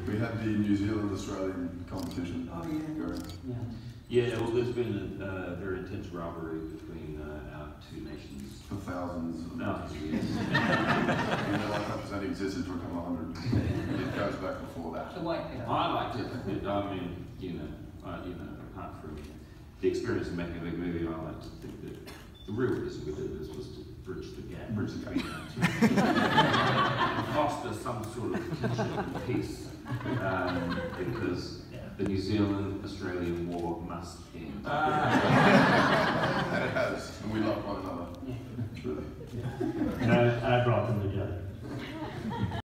We had the New Zealand-Australian competition. Oh yeah. Going. Yeah, well, there's been a very intense rivalry between our two nations. For thousands of Years. like that only existed for a couple of hundred. It goes back before that. The white people. I liked it. I mean, apart from the experience of making a big movie, I like to think that the real reason we did this was to bridge the gap between foster some sort of kinship and peace, because the New Zealand-Australian war must end. And it has, and we love one another. Yeah. Truly. And I brought them together.